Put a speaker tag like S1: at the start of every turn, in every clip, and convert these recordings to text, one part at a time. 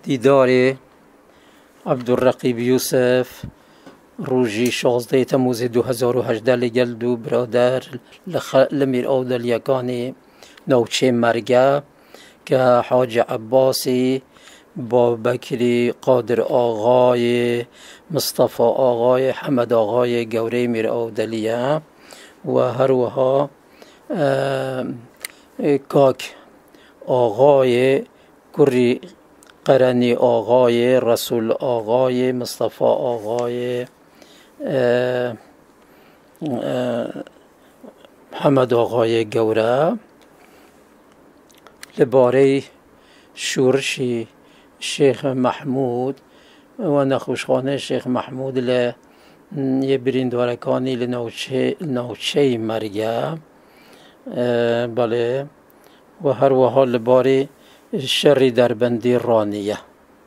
S1: دیدار عبدالرقیب یوسف روژی 16 تموز 2018 لگل دو برادر لمیر اودلیکانی نوچه مرگه که حاج عباسی با بکری قادر آقای مصطفى آقای حمد آقای گوره میر اودلیه و هر وها کاک آقای کری قرنی آقای رسول آقای مصطفى آقای حمد آقای گوره لباره شورشی شیخ محمود و نخوشخانه شیخ محمود یه بریندارکانی لنوچه مرگه بله و هر وها لباره شری دربندی رانیه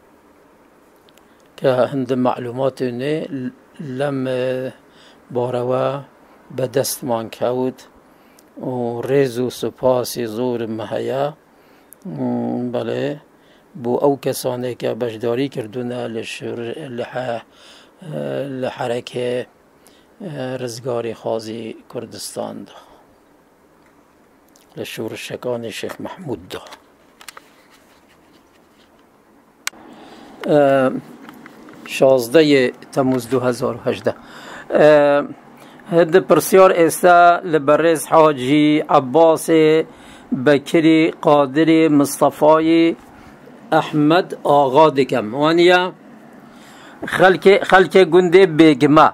S1: که هند معلومات نه لم باروا به دستمان کود و ریز و سپاسی زور مهیا بله بو او کسانی که بشداری کردونه لحرکه رزگاری خازی کردستان ده لشورشکان شیخ محمود ده 16 تموز 2018 هد پرسیار استا لبرز حاجی عباس بکری قادر مصطفی احمد آقا دکم وانیا خلک گنده بیگمه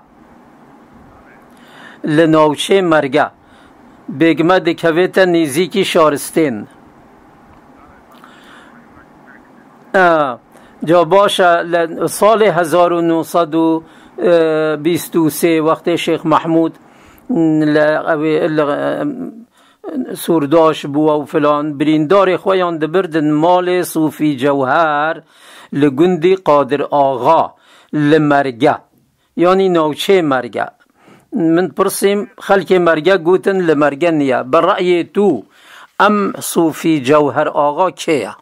S1: لنوچه مرگه بیگمه دکویت نیزیکی شارستین جا باشه سال 1923 وقت شیخ محمود سورداش بوا و فلان بریندار خویان دبردن مال صوفی جوهر لگندی قادر آغا لمرگه یعنی نوچه مرگه من پرسیم خلک مرگه گوتن لمرگه نیه برای تو ام صوفی جوهر آغا کیه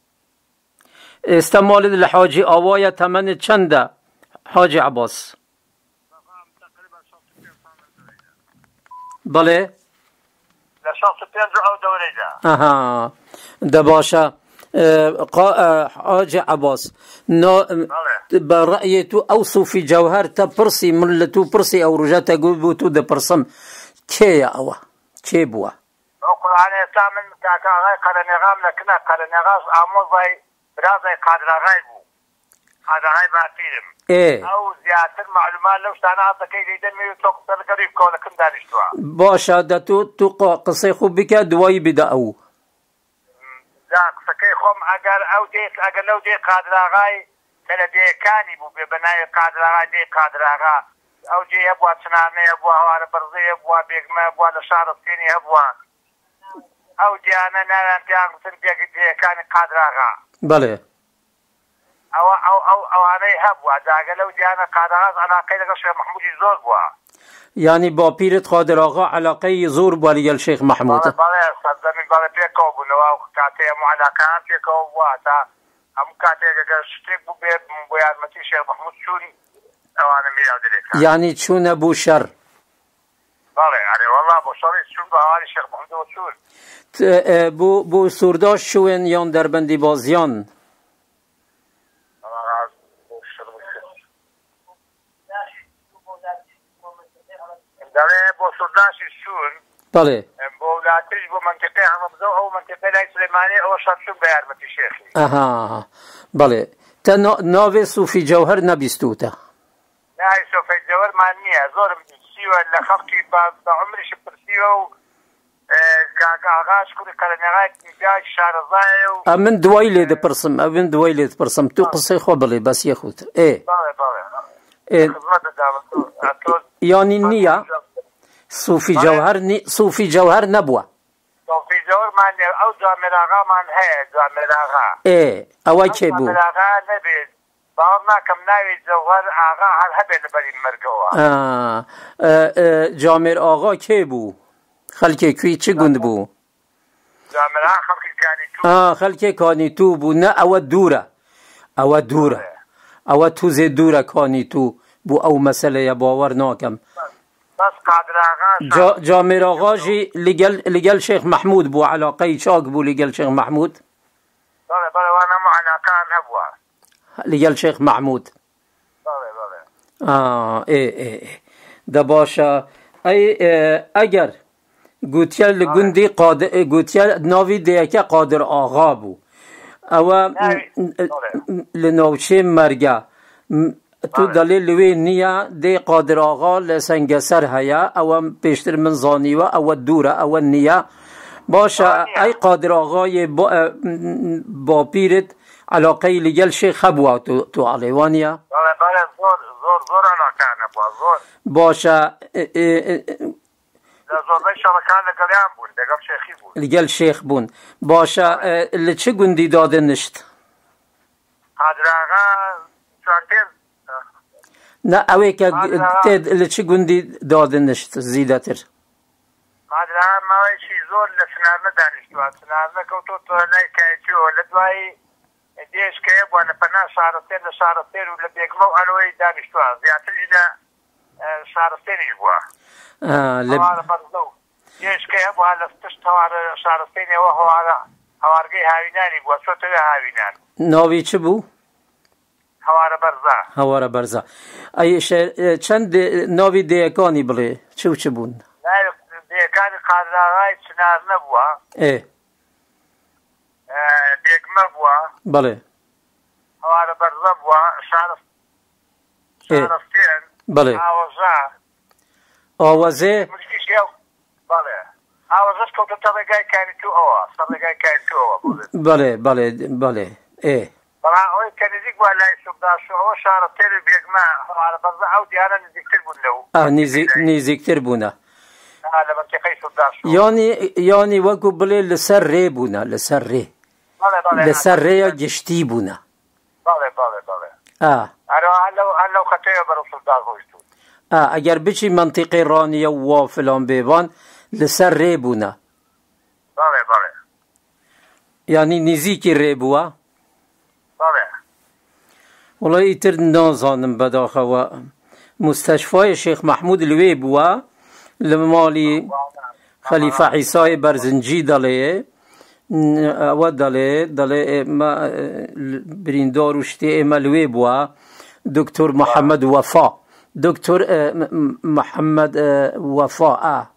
S1: استمال لحاجی آوای تمن چنده حاج عباس بله
S2: لشخص بينجو أو دوريجا
S1: اها دباشا حاج عباس برأي تو أو صوفي جوهر تبرسي ملتو برسي أو رجاتا قلبو دبرسم كي أوا كي بوا
S2: أقول أنا سامن كاكا غاي قرن يغام لكنا قرن يغاز أموزي برازي قادر غايبو هذا غايب عتيرم
S1: إيه
S2: أو زيادة معلومات لو استانا عطاكي جيدا ميو توقف قريب كولا كم دانشتوا
S1: باشا دا تو قصي خوب بك دواي بدا أو
S2: ذاك سكي خوم أجر لو دي قادر غاي تلا دي كاني بو ببناي قادر غاي دي قادر غاي أو جي يبوا تنامي يبوا هوار برزي يبوا بيقما يبوا لشعر الصيني يبوا أو جي أنا نانا بيان سنبيا دي كاني قادر غاي
S1: بله
S2: او انا هبوا داغه لو جانا قادراز علاقه لك الشيخ محمود زور بوا
S1: يعني با پیرت قادر آقا علاقه زور بوا لگل شیخ محمود
S2: بله صدمی بله پیکو بو نو کاته مو علاقه پیکو بوا تا ام کاته اگر شتیک بو بو متی شیخ محمود شون او انا میاد لك
S1: يعني چون ابو شر
S2: بله يعني والله بو شر شون بو حال شیخ محمود شون
S1: بو سورداش شون یان دربندی بازیان
S2: داره با سرداش شون
S1: بله
S2: با لاتش با منطقه حمزه او منطقه لای سلیمانی او شرطون بیار متی شیخی
S1: اها بله تا ناو صوفی جوهر نبیستوتا
S2: نه صوفی جوهر معنیه زورم سیوه لخلقی با عمرش برسیوه که آغاز کنی قرنگاه نگاه شارزای
S1: من دوای لید پرسم تو قصه خواه بله بس یه خود
S2: بله خدمت دارم
S1: یعنی نیا صوفی جوهر صوفی جوهر نبوه
S2: صوفی جوهر من او جامل آقا من هی جامل آقا
S1: اوه که بو
S2: جامل آقا نبید باورنا کم ناوی جوهر آقا هر هبه لبرین مرگوه
S1: جامل آقا که بو خلکه کوی چه گند بو
S2: جامل آقا خلکی کانی تو
S1: خلکه کانی تو بو نه او دوره او دوره او تو زی دوره کانی تو بو او مسئله باور ناکم
S2: بس قادر آقا
S1: جامر آقا جی لگل شیخ محمود بو علاقه چاک بو لگل شیخ محمود
S2: بله وانا مو علاقه نبوه
S1: لگل شیخ محمود
S2: بله
S1: ای ده باشه ای اگر گوتیل لگندی گوتیل ناوی دیگه قادر آقا بو او لنوچه مرگه تو دلیل لوی نیا دی قادر آقا لسنگسر هیا او پیشتر من زانیوه او دوره او نیا باشه ای قادر آقای با پیرت علاقه لگل شیخ بوا تو علیوانیا
S2: بله زور علاقه نبوه زور
S1: باشه
S2: زور شرکان لگلیان بون لگل شیخی بون
S1: لگل شیخ بون باشه لچه گندی داده نشت
S2: قادر آقا چارتین
S1: نه اوی که لچه گندی داده نشت زیده تر
S2: قادر آقا موی چی زور لسنارنه دانشتو سنارنه کوتو تو نیکایی و لدوائی دیش که بوانه پناه شارستین و لبیگمو علوی دانشتو زیادتر اینا شارستینیش بوا هوار برزو دیش که بوانه لستشت هوار شارستینی و هوارگی هاوینانی بوا سوتوی هاوینان
S1: ناوی چه بو؟
S2: هوار برزا
S1: ای چند ناوی دیکانی بله چه بون؟
S2: نه دیکانی قادر آقای چنار نبوا بیگمه بوا
S1: بله
S2: هوار برزا بوا شارستین
S1: بله آوازه بله
S2: آوازش که تو طبقه کانی تو آوا طبقه کانی تو آوا
S1: بله
S2: بلا اوی کنیزیک بوا لای سبداشو او شارستین بیگمه هوار برزا او دیانا نزیکتر بون لو
S1: نزیکتر بونه
S2: لمنطقه سبداشو
S1: یعنی وکو بله لسر ری بونه لسر ری گشتی بونه
S2: بله هلو خطیه برو سبداشو
S1: اگر بچی منطقه رانیه و فلان بیوان لسر ری بونه
S2: بله
S1: یعنی نزیکی ری بوه
S2: بله
S1: والله ایتر نازانم بداخه و مستشفای شیخ محمود لوی بوه لمالی خلیفه عیسی برزنجی دلیه و دلیه ما بریندار وشتی ملوی بوا دکتر محمد وفا دکتر محمد وفا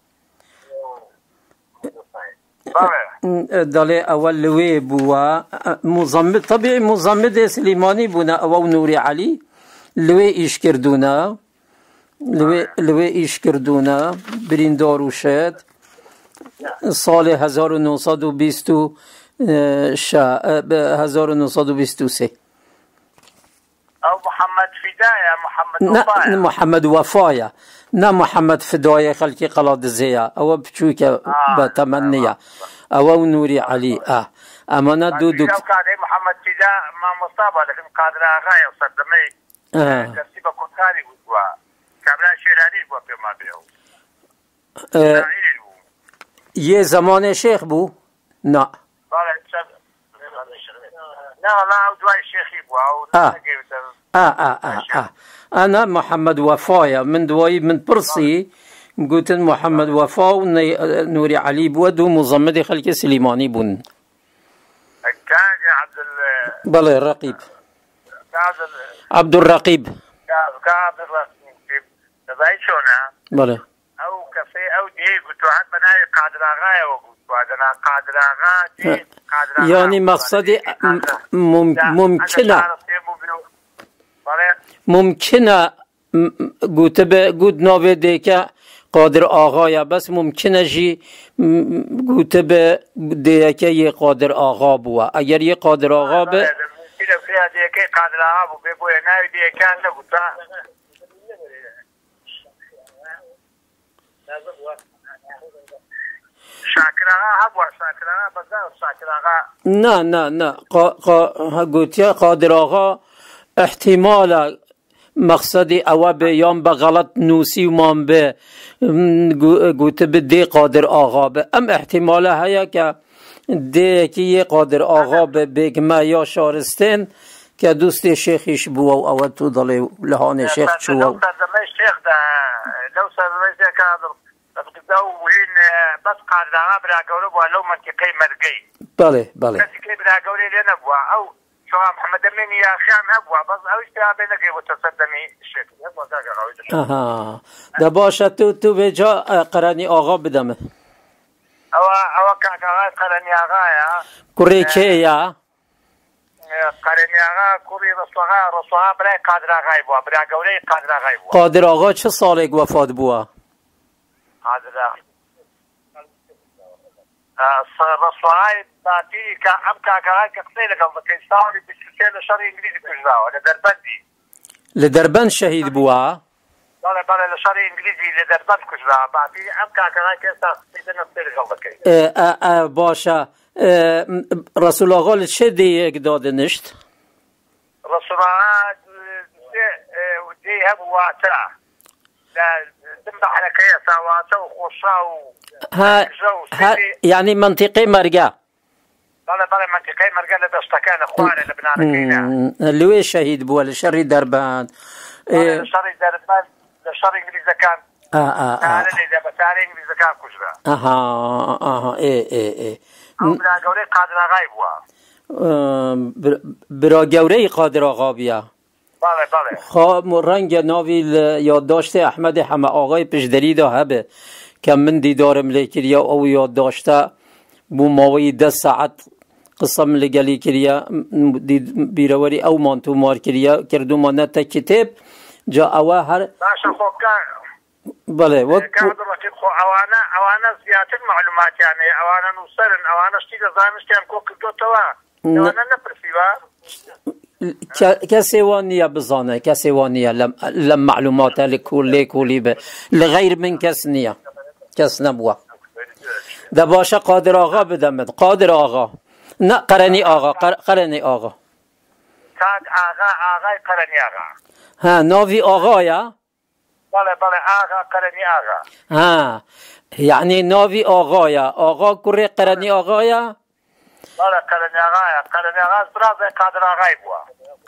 S1: دلیه اول لوی بوا مزمد طبیعی مزمد سلیمانی بونا او نوری علی لوی ایش کردونا لوی ایش کردونا بریندار وشت سال 1923
S2: او محمد فداية
S1: محمد وفايا نه محمد فداية خلقي قلاد زيا او بچوك بتمنية او نوري علي اما ندو
S2: محمد فداء ما مصابة لكن قادر آغاية وصدمي كرسيبة كنتاري بوا كابلا شيراني بوا بما بيهو
S1: یه زمان شیخ بو؟ نه
S2: نه او دوای شیخی بو
S1: انا محمد وفايا من دواي من برسي قلت محمد وفا ونوري علي بود ومزمد خلق سليماني بون
S2: كان عبد
S1: بله الرقيب عبد الرقيب
S2: تبعي شونا
S1: بله
S2: او كفي او دي قلت عاد بناي قادر آغاية وقلت وعدنا قادر آغاية
S1: يعني مقصدي ممکنه قلت ناوه دیگه قادر آغایا بس ممکنه جی قلت به دیگه یه قادر آغا بوا اگر یه قادر آغا به
S2: ممکنه دیگه قادر آغا بو ببوی ناوی دیگه نگوتا شاکر آغا هبوا شاکر آغا بزار شاکر آغا
S1: نه قلت قادر آغا احتمال مقصدی او به یام به غلط نوسی و مام به گوته به دی قادر آقا به ام احتمال هیا که دی که یه قادر آقا به بگمه یا شارستین که دوست شیخیش بوا و او تو دلی لحان شیخ چوا
S2: لو سردمي الشيخ ده لو سردمي الشيخ هذا وين بس قادر برا قولوا ولو منطقي مرقي
S1: بله بله
S2: بس كي برا قولي لنا بوا او شو محمد امين يا خام ابوا بس او اشتها بينك وتصدمي الشيخ يبغى ذاك
S1: آها ده باشه تو به جا قرنی آقا بدمه
S2: او كاكا قرني اغايا
S1: کوریکه یا
S2: قرني اغا كوري رسوها برا قادر اغاي بوا برا قولي قادر اغاي بوا
S1: قادر آقا چه سالک وفات بوا
S2: قادر رسوهاي باتي كأم كاكا كقتيل قبل كيستاوري بالسلسلة شري انجليزي كجراو لدربندي
S1: لدربن شهید بوا
S2: بله لشري انجليزي لدربند كجراو باتي ام كاكا كيستاوري نفسي قبل كي
S1: باشه رسول آقا چه دیگه داده نشت؟
S2: رسوهاي دي هم واترا دمبح لك يا سواتا وخوصا
S1: ها يعني منطقه مرقه
S2: بله منطقه مرقه لدستكان اخواني لبنان
S1: اللي شهيد بوا لشري دربان
S2: لشري دربان لشري انجليزي كان تعالى اذا بتعالى انجليزي كان كجرا
S1: ايه
S2: او بلا قولي قادر غايب وا
S1: برا گوره قادر آقا بیا
S2: بله
S1: خواه رنگ ناوی یادداشت احمد همه آقای پیشدری دا هبه که من دیدارم لیکریا او یادداشته بو ماوی 10 ساعت قسم لگلی کریا بیروری او مانتو مار کریا کردو مانتا کتاب جا اوه هر
S2: باشا خوكا
S1: بله
S2: كان درجة خو اوانا زيادة معلومات يعني اوانا نوصلن اوانا اشتيك زانشتين كوك دوتوا اوانا نبرسيوا
S1: کسی وانیه بزانه کسی وانیه لم معلومات لکولی به لغیر من کس نیه کس نبوه ده باشه قادر آقا بدمد قادر آقا نه قرنی آقا قرنی آقا
S2: كاد آغاي قرني آغا
S1: ها ناوی آقا یا
S2: بله آغا قرني آغا
S1: ها یعنی ناوی آقا یا آقا کره قرنی آقا یا
S2: بله قرني آغا برازي قادر آغاي بوا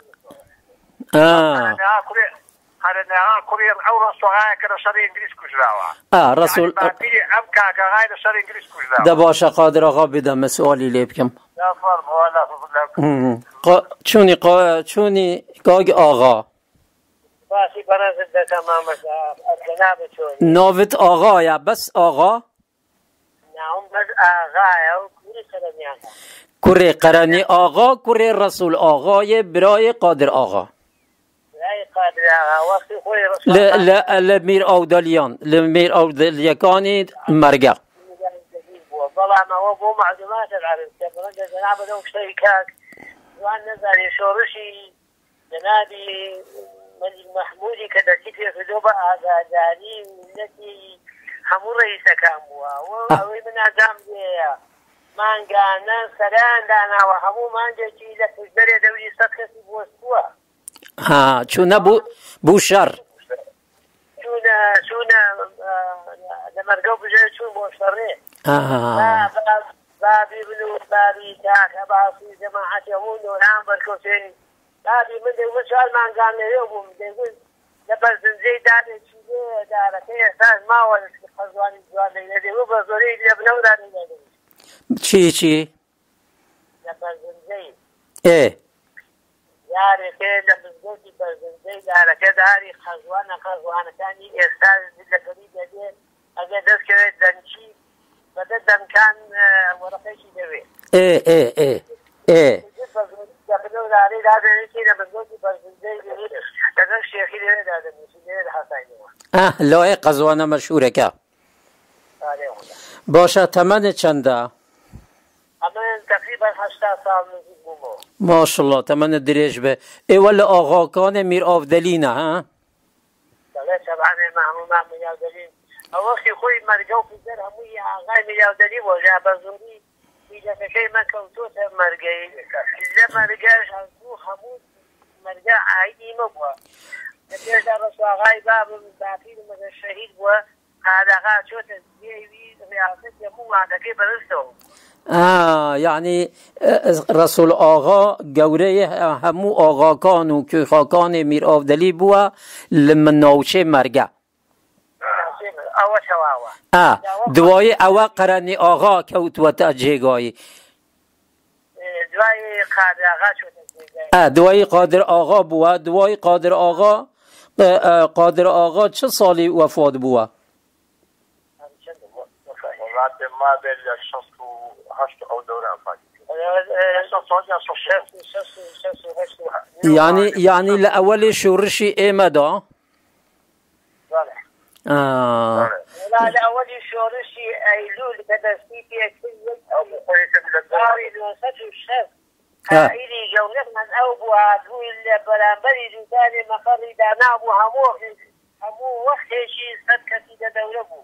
S2: قرني آغا كورير او رسوهاي كده شري انجليز كجراوا
S1: رسول
S2: يعني ام كاكا غاي شري انجليز كجراوا
S1: ده باشه قادر آقا بدم سوالی لیبکم
S2: لا فرم ولا
S1: چونی گاگ آقا
S2: باشي برازي ده تمام الجناب چوني
S1: ناوت آقا یا بس آقا
S2: نعم بس آغا كوري قرني آغا
S1: کره قرنی آقا کره رسول آقای برای قادر آقا
S2: قادر آغا وقتی خوی رسول
S1: لمیر اودالیان لمیر اودالیکانی مرگه
S2: والله ما هو معلومات العرب كمان جناب لو شيكاك وان نزل شورشي جنابي ملك محمودي كذا كتير في دوبا اغاداري التي حمو رئيس كاموا وهو من اعدام مانغانا سران دانا وحمو مانجا جي لك الزرية دولي سكسي بوستوا
S1: ها چونه بو شر
S2: چونه لمرقو بجای چون بوشتره بابي بلو بابي تاك باسي جماعة يهون ونعم بركوتين بابي من دي وشال مانغان ليوم دي لبزنزي داري چيزي داري كي احساس ما ولد خزواني جواني لدي وبزوري لبنو داري لدي
S1: چی
S2: لبزنزي
S1: ايه
S2: داري كي لبزنزي بزنزي داري كي داري خزوانا كاني احساس لكريد لدي اگر دست کرد دنچی بده دمکان ورقه‌شی دوی دبلو داری داده نیستی نمزدی برزنده دیگه دکتر شیخی دیگه داده نیستی دیگه حسینی
S1: لای قزوانه مشهوره که باشه تمن چنده؟
S2: من تقریبا 80 سال نزدیک بومو
S1: ماشالله تمن دریج به اول آقا کان میر آفدلینه ها؟
S2: بله طبعا محموم میادلین وقتی خوی مرگو پیزر هموی آقای میادلی و جابزوری میجا که من کوتوت مرگی لمرگاش هزو همون مرگا عیدی مبوا نتیجه در رسو آقای باب باقی مگه شهید بوا هذا آقا چوت دیوی ریاست یمو عدکی برستو
S1: یعنی رسول آغا گوره همو آغاکان و کیخاکان میر آفدلی بوا لمن ناوچه مرگه دوای او قرنی آغا کوت و تا جیگایی
S2: دوای قادر آغا شد
S1: دوای قادر آغا بوا. دوای قادر آغا چه سالی وفات بوا؟
S2: ما بين 68 او دوره
S1: يعني لأول شورشي إيمدا
S2: لا لأول شورشي أيلول كدستي في كل أو قاري لوسط الشر إلي جولة من أوبها دوي البرامبري دوتاني مقري دانا أبو همو وقت شيء صد كسيدة دولة بو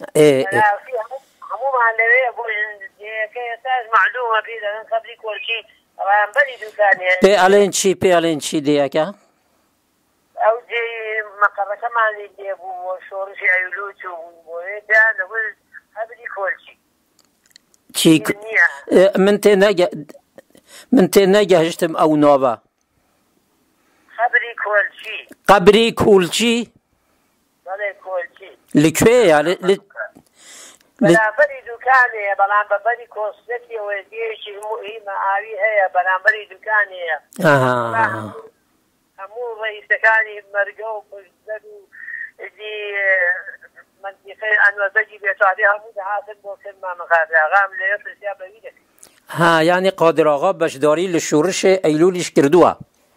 S2: همو معلوية بو كيساز معلومة بيدا من قبل كل شيء برامبري دوتاني
S1: بي ألين شي ديكا
S2: او دي مقرة كمان دي ابو شورشي ايلوتو ويدا نقول قبل كل شيء
S1: من تنجا هشتم او نوبا قبري كل شيء لكوي يعني
S2: بلانبري دوكاني بلانبري كوستي وديشي هي معاوي هي بلانبري دوكاني همو رئيس كاني مرقو بجدو دي منطقة انو بجي بيتو عليها همو دهاتن بوكن ما مخاطر اغام ليصل سيابا ويدك
S1: يعني قادر آغا بشداري لشورش ايلولش كردوها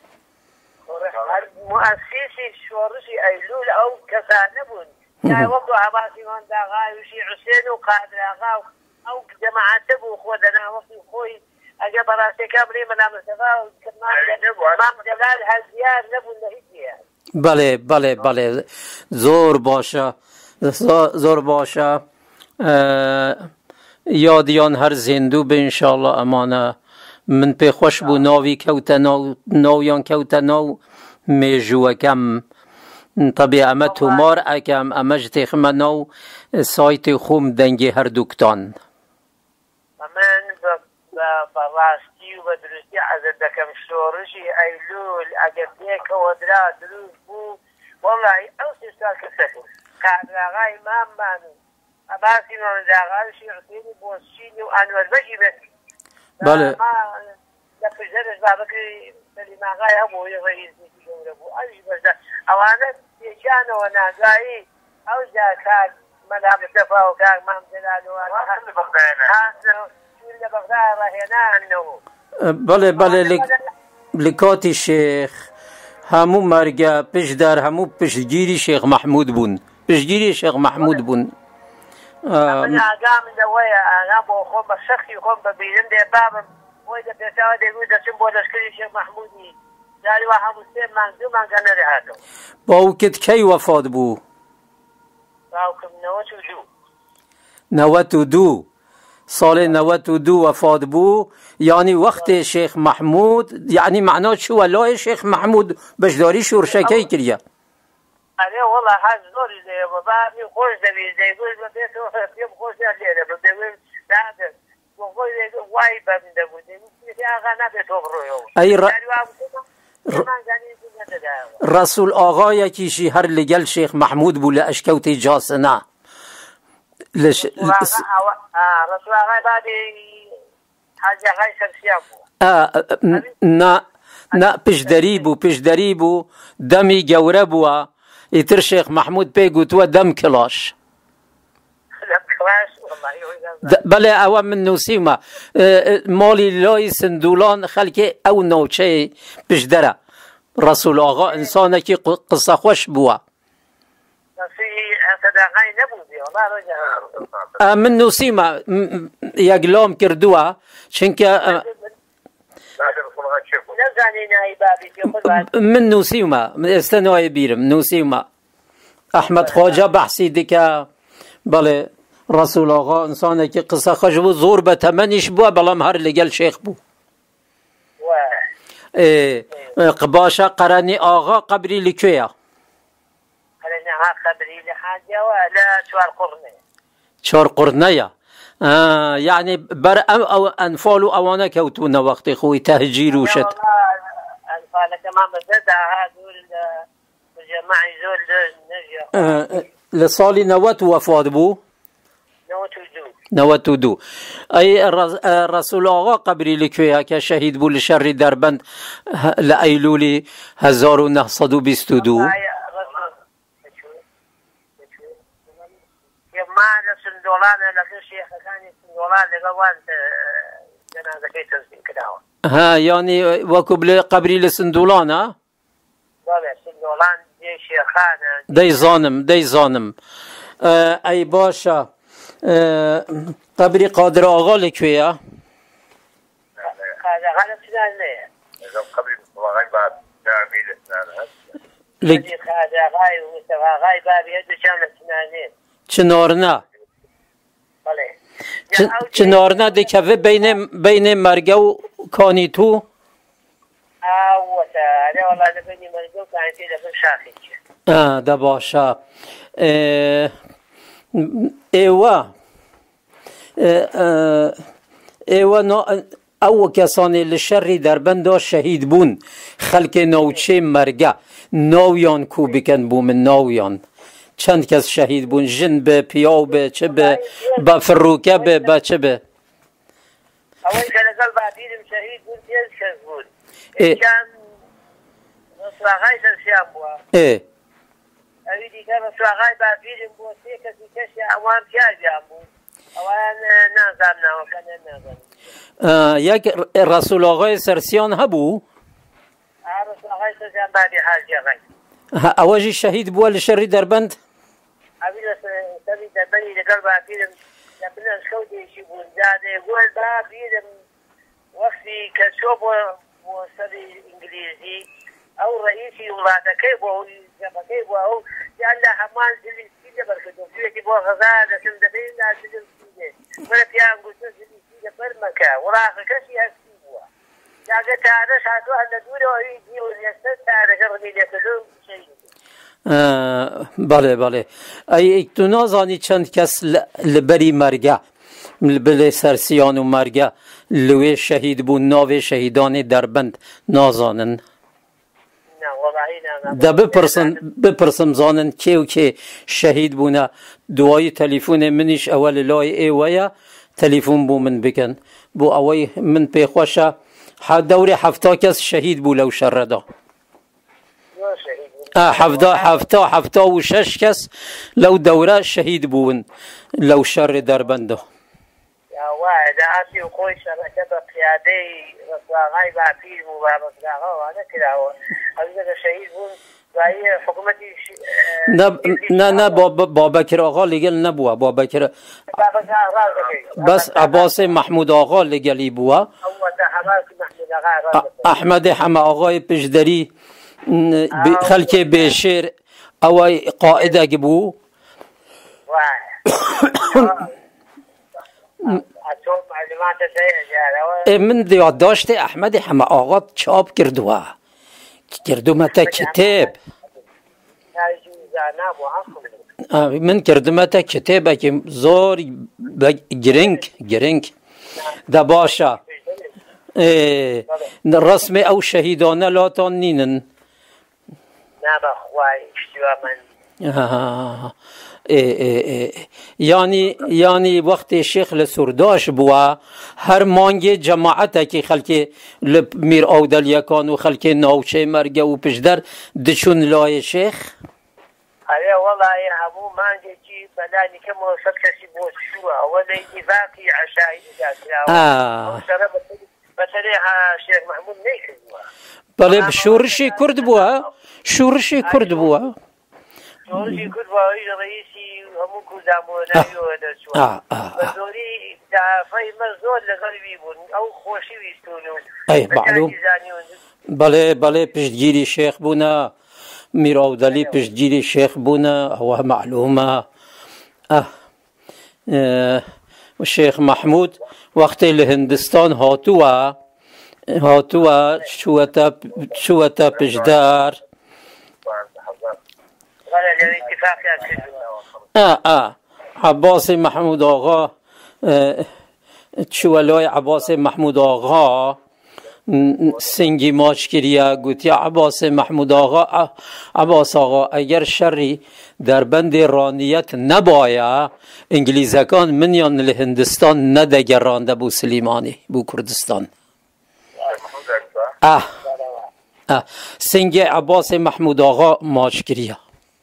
S2: مؤسسي شورش ايلول او كسانبون يعني وقو عباسي من داغاي وشي حسين وقادر آغا او جماعة تبو خودنا وقت خوي اجا براسي كامري من مصطفى وكمان جلال هزيار نبو لهيجي
S1: بله زور باشا یادیان هر زندو به انشاءالله امانه من پی خوش بو ناوی کوتا ناویان کوتا ناو میجو کم طبیعی امه تومار اکم امه جتیخم ناو سایت خوم دنگی هر دوکتان
S2: من براستی و بدرستی از دکم شورشی ایلول اگر دیک و درا دروز بو والله او سیستان کسکو قادر آغای امام مانو عباسی من داغال شی حسینی بوسچینی و انور بجی بسی
S1: بله
S2: ما لفجرش بابکری سلیم آغای همو یه رئیس نیتی جوره بو اوش بزده اوانه پیچان و نازایی او جا کار مدام تفا و کار مام جلالو حسن بغداد رهينا
S1: بله لکاتی شیخ همو مرگه پیش در همو پیشگیری شیخ محمود بون
S2: من اقام دوية اقام وخوم بشخي وخوم ببيلن دي بابا وإذا بيساوى دي يقول ده سنبو لشكري شيخ محمودي داري واحد مسلم منزوما كان رهاتو
S1: باوكت كي وفات بو؟
S2: باوكم 92
S1: سال 92 وفات بو يعني وقت شيخ محمود يعني معناه شو والله شيخ محمود بشداري شورشكي كريا
S2: عليه والله هذا زوري زي بابا مي خوش دبي زي يقول بيته يوم خوش عليه بيقول هذا وقول واي بندبو دي اغا نبي تبرو
S1: رسول آغا یکیشی هر لگل شیخ محمود بوله اشکوتی جاسنه
S2: رسول آغا بعدی حاجه غای شمسیه بو
S1: نه پشدری بو دمی گوره بوا ایتر شیخ محمود پیگوت و دم کلاش بله او من نوسیما مالی لای سندولان خلک او نوچه پشدره رسول آغا انسانه که قصه خوش بوا من نوسیما یگلام کردوه چنکه من نوسیما استنوای بیرم نوسیما احمد خواجه بحثی دیگه بله رسول آغا انسانه که قصه خوش بو زور به تمنیش بو بلام هر لگل شیخ بو قباشا قرنی آغا قبری لکویا
S2: قرنی آغا قبری لحاجه ولا 4 قرنه
S1: 4 قرنه يعني بر أو أنفال أوانا كوتونا وقت خوي تهجير وشت
S2: أنفال كمان بزدها هذول الجماعة زول نجا
S1: لصالي نوات وفاد بو نوات دو أي الرسول آغا قبري لكويها كشهيد بو لشر دربند لأيلولي 1922
S2: ما لسندولان لكن شيخ كان سندولان لقوان جنازة كي تنزين كداوة
S1: ها يعني وكبل قبري لسندولان ها
S2: بله سندولان دي شيخان
S1: دي زانم اي باشا قبري قادر آغا لكويا
S2: هذا سنان ليه
S3: قبري مصطفى بعد تعميل سنان
S2: هذا غاي ومصطفى غاي بابي يدو كان سنانين
S1: چنارنا چنارنا دی که بین مرگه و کانی تو
S2: آره والله بین مرگه و کانی تو دفن شاخی
S1: ده باشا ایوه او کسانی لشری در بنده شهید بون خلق نوچه مرگه ناویان کو بکن بو من ناویان چند کس شهید بون جن به پیاو به چه به با فروکه به چه به
S2: اول که لقل بعدیدم شهید بون تیز کس بود کان رسواغای سرسیان بوا اوی دیگر رسواغای بعدیدم بود تی کسی کشی اوان پیاجیان بود اوان نازم ناوکنه نازم
S1: یک رسول آقای سرسیان هبو
S2: رسول آقای سرسیان بعدی حاجی آقای
S1: اواجی شهید بوا لشری دربند
S2: أبينا سبي دبني لقرب أكيد لكن الشودي يشوفون زاده يقول باب يدم وقتي كشوب وصدي إنجليزي أو رئيسي ولاده كيف هو كيف هو لأن حمان زلي سيدة بركته فيه كيف هو غزالة سندبين لا زلي سيدة ولا كيان قلت زلي سيدة برمكة وراخ كشي هسيبوا لكن تعرف هاتوا أن دوره ويجي ويستد تعرف كرمي لكذو شيء
S1: بله ای تو نازانی چند کس لبری مرگه بله سرسیان و مرگه لوی شهید بون ناو شهیدان دربند نازانن ده بپرسم زانن که و که شهید بونه دوای تلیفون منیش اول لای ایویا تلیفون بو من بکن بو اوی من پیخوشه دور 70 کس شهید بو لو شرده حفتا و 6 کس لو دوره شهید بون لو شر دربنده
S2: يا واحد عاسي وقوي شبكة قيادي رسواغاي بعفير مبارك داغا وانا كده هو هذا شهيد بون وهي حكومتي
S1: نه بابکر آقا لگل نبوه بابکر بس عباس محمود آقا لگلی بوه احمد حما آقای پشدری خلک بشیر اوای قائد اگه بو من دیاد داشته احمد حما آقا چاپ کردو متا کتاب من کردو متا کتاب که زور گرنگ ده باشا رسم او شهیدانه لاتان نینن یعنی وقت شیخ لسرداش بوا هر مانگی جماعت که خلک میر اودل یکان و خلک ناوچه مرگه و پشدر دچون لای شیخ
S2: آره والله همون مانگی که بلانی که موسط کسی بود شوه ولی اتفاقی عشایی داشت بسريع شيخ محمود نيكردوا
S1: بله شورشي كرد بوا شورشي كرد بوا
S2: إذا رئيسي همون كوزامونا يودسوا بزوري دافعي مزول لغربي بون أو خوشي ويستونو
S1: أي معلوم بله پشتگیری شیخ بونا میر اودلی پشتگیری شیخ بونا هو معلومه شیخ محمود وقتی لهندستان هاتوا شوتا پشدار عباس محمود آقا چوالای عباس محمود آقا سنگی ماچ کریه گوتی عباس محمود آقا عباس آقا اگر شری در بند رانیت نباید انگلیزکان منیان لهندستان ندگر رانده بو سلیمانی بو کردستان سنگ عباس محمود آقا ماچ کریه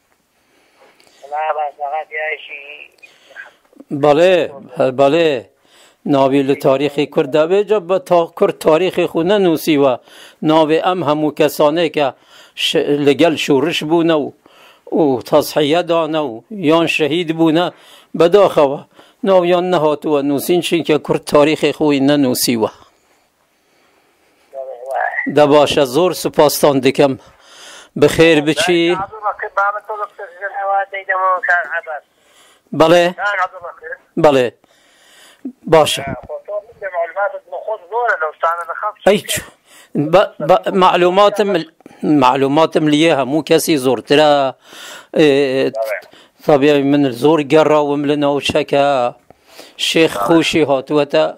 S1: بله ناوی تاریخی کرده بجا با کرد تاریخی خو ننوسی و ناوی همو کسانه که لگل شورش بونه و تصحیه دانه و یان شهید بونه بداخوه ناویان نهاتو و نوسین چین که کرد تاریخی خوی ننوسی و ده باشه زور سپاستان دکم بخیر بچی بله باشه معلوماتم لیه همو کسی زورتره طبیعی من زور گره و ملنا و شکه شیخ خوشی هاتوتا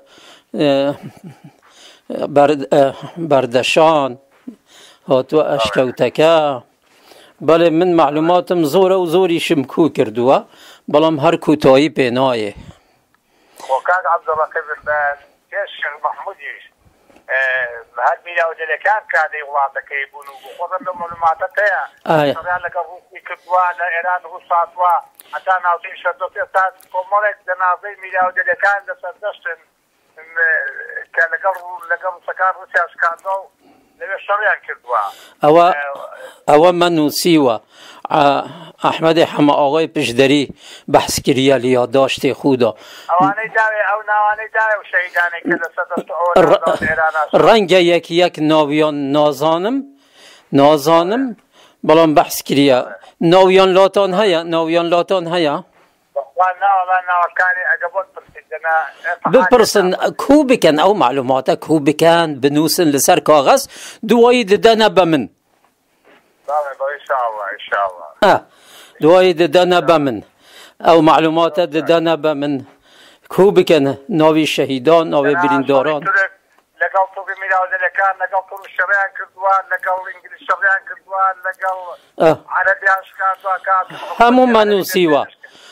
S1: بردشان هاتو اشکوتکه بله من معلوماتم زوره و زوری شمکو کردوه بلام هر کوتاهی پینایه
S2: وكان عبد الرقيب الباس الشيخ محمود هاد ميلا ودلكان كان يغلاطك يبونوا وخذ لهم معلوماتك يا صار لك روسي كدوا ايران روساتوا حتى ناوتي شدوت استاذ كومولك ناوتي ميلا ودلكان دسدشن كان لقر سكان روسيا سكانو لبي شريان كدوا
S1: او منوسيوا احمد حما آقای پشدری بحث کریه لیا داشته خودا
S2: اوانی داوی او نوانی داوی و شهیدانی که دستت
S1: رنگ یک ناویان نازانم بلان بحث کریه ناویان لاتان هیا بپرسن کو بکن او معلوماته کو بکن بنوسن لسر کاغذ دوایی ددنه بمن
S2: ان شاء الله
S1: دوایی ددنه بمن او معلومات ددنه بمن کو بکن ناوی شهیدان ناوی برینداران
S2: لقل طوبی میراز لکان لقل طوب الشريان كردوان لقل انجليز الشريان كردوان لقل عربي اشكال دوكات
S1: همو منوسيوا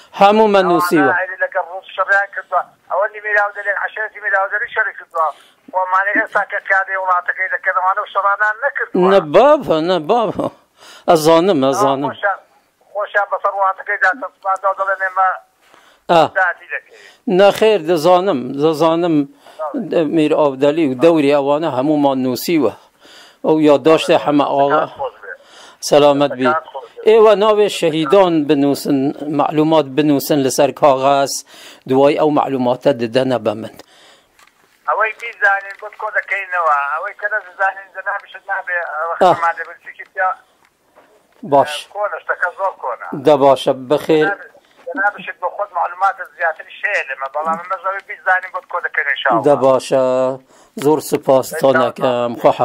S2: لقل روس الشريان كردوان اولي میراز لك عشرتي میراز لشري كردوان ومعني اساك كادي ومعتك اذا كذا وانا وشرانان نكردوان
S1: نبابها الظانم
S2: خوشا بصرواتك اذا تصبح دولة ما
S1: نه خیر دزانم میر آبدلی و دوری اوانه همو ما نوسی و یادداشت همه آقا سلامت بی و ناو شهیدان بنوسن معلومات بنوسن لسر کاغذ دوای او معلومات ددنه بمن
S2: اوی بی زانین بود کده که نوا اوی کده زانین زنابشت نبی رخمانده بالسیکتیا
S1: باش
S2: كونش تكذور كونه
S1: ده باشه بخير
S2: انا باش باخذ معلومات زياده الشيء لما والله من مزرعه بيزاني قلت كود ان شاء الله
S1: ده باشه زور سپاس تانکم خو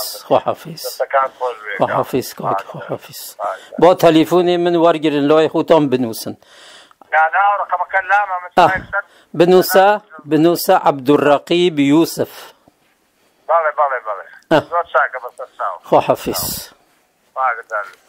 S1: حافظ با تليفوني من ورگرن لای خوتان بنوسن
S2: لا رقم كلامه
S1: بنوسه عبد الرقيب يوسف
S2: بله زور ساكه بس
S1: خو حافظ